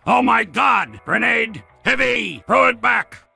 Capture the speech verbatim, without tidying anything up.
Oh my god! Grenade! Heavy! Throw it back!